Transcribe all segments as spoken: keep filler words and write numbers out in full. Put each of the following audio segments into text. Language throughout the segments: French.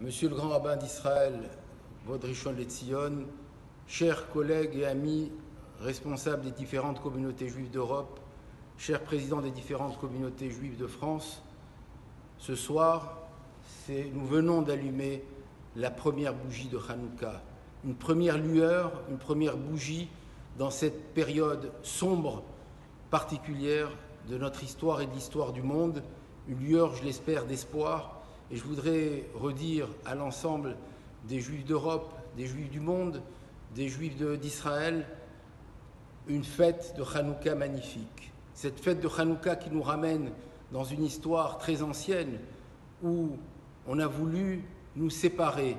Monsieur le grand rabbin d'Israël, Kvod Rishon LeZion, chers collègues et amis responsables des différentes communautés juives d'Europe, chers présidents des différentes communautés juives de France, ce soir, nous venons d'allumer la première bougie de Hanouka, une première lueur, une première bougie dans cette période sombre, particulière de notre histoire et de l'histoire du monde, une lueur, je l'espère, d'espoir. Et je voudrais redire à l'ensemble des Juifs d'Europe, des Juifs du monde, des Juifs d'Israël, une fête de Hanouka magnifique. Cette fête de Hanouka qui nous ramène dans une histoire très ancienne où on a voulu nous séparer,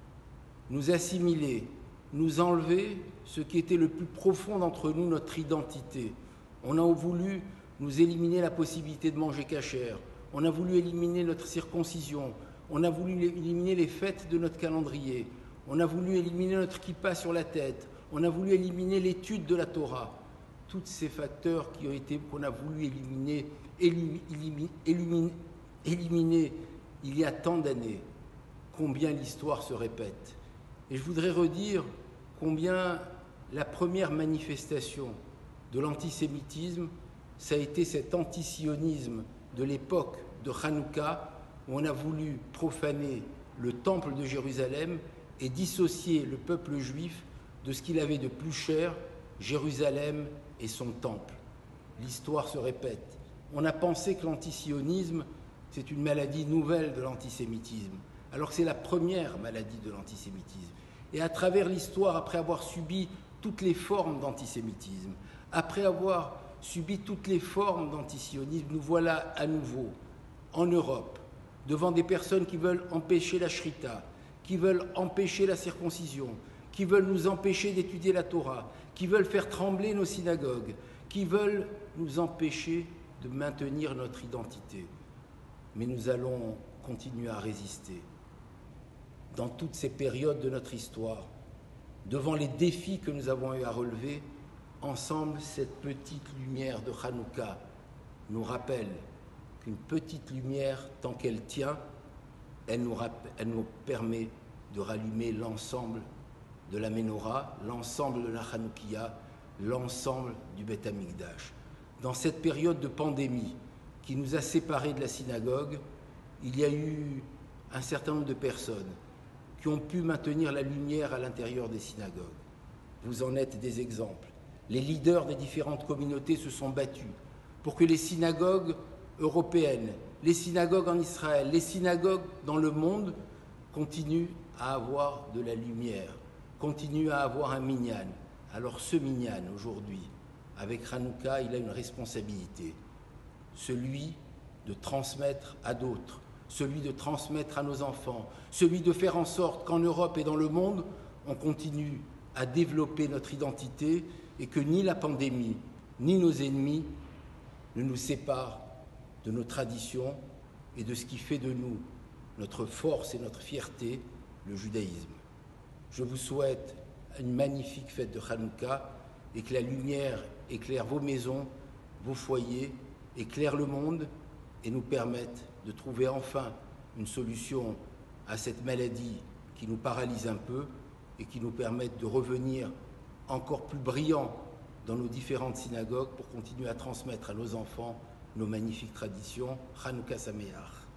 nous assimiler, nous enlever ce qui était le plus profond d'entre nous, notre identité. On a voulu nous éliminer la possibilité de manger cachère. On a voulu éliminer notre circoncision. On a voulu éliminer les fêtes de notre calendrier. On a voulu éliminer notre kippa sur la tête. On a voulu éliminer l'étude de la Torah. Tous ces facteurs qui ont été, qu'on a voulu éliminer, éliminer, éliminer, éliminer il y a tant d'années. Combien l'histoire se répète. Et je voudrais redire combien la première manifestation de l'antisémitisme, ça a été cet antisionisme de l'époque de Hanouka, où on a voulu profaner le temple de Jérusalem et dissocier le peuple juif de ce qu'il avait de plus cher, Jérusalem et son temple. L'histoire se répète. On a pensé que l'antisionisme, c'est une maladie nouvelle de l'antisémitisme, alors que c'est la première maladie de l'antisémitisme. Et à travers l'histoire, après avoir subi toutes les formes d'antisémitisme, après avoir subi toutes les formes d'antisionisme, nous voilà à nouveau en Europe, devant des personnes qui veulent empêcher la shrita, qui veulent empêcher la circoncision, qui veulent nous empêcher d'étudier la Torah, qui veulent faire trembler nos synagogues, qui veulent nous empêcher de maintenir notre identité. Mais nous allons continuer à résister. Dans toutes ces périodes de notre histoire, devant les défis que nous avons eu à relever, ensemble, cette petite lumière de Hanouka nous rappelle qu'une petite lumière, tant qu'elle tient, elle nous, rappelle, elle nous permet de rallumer l'ensemble de la Menorah, l'ensemble de la Hanoukia, l'ensemble du Beth Amikdash. Dans cette période de pandémie qui nous a séparés de la synagogue, il y a eu un certain nombre de personnes qui ont pu maintenir la lumière à l'intérieur des synagogues. Vous en êtes des exemples. Les leaders des différentes communautés se sont battus pour que les synagogues européennes, les synagogues en Israël, les synagogues dans le monde continuent à avoir de la lumière, continuent à avoir un minyan. Alors ce minyan, aujourd'hui, avec Hanouka, il a une responsabilité, celui de transmettre à d'autres, celui de transmettre à nos enfants, celui de faire en sorte qu'en Europe et dans le monde, on continue à développer notre identité et que ni la pandémie, ni nos ennemis ne nous séparent de nos traditions et de ce qui fait de nous notre force et notre fierté, le judaïsme. Je vous souhaite une magnifique fête de Hanouka et que la lumière éclaire vos maisons, vos foyers, éclaire le monde et nous permette de trouver enfin une solution à cette maladie qui nous paralyse un peu et qui nous permette de revenir encore plus brillants dans nos différentes synagogues pour continuer à transmettre à nos enfants nos magnifiques traditions. Hanouka Sameach.